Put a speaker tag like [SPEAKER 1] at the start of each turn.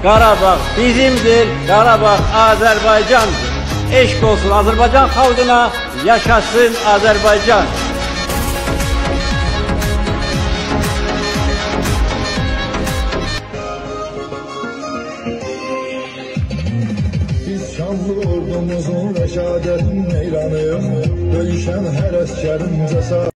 [SPEAKER 1] Qarabağ bizimdir, Qarabağ Azərbaycandır. Eşq olsun Azərbaycan xalqına, yaşasın Azərbaycan.
[SPEAKER 2] Biz şanlı ordumuzun rəşadətin meyranıyıq, döyüşən hər əskərin cəsarəti.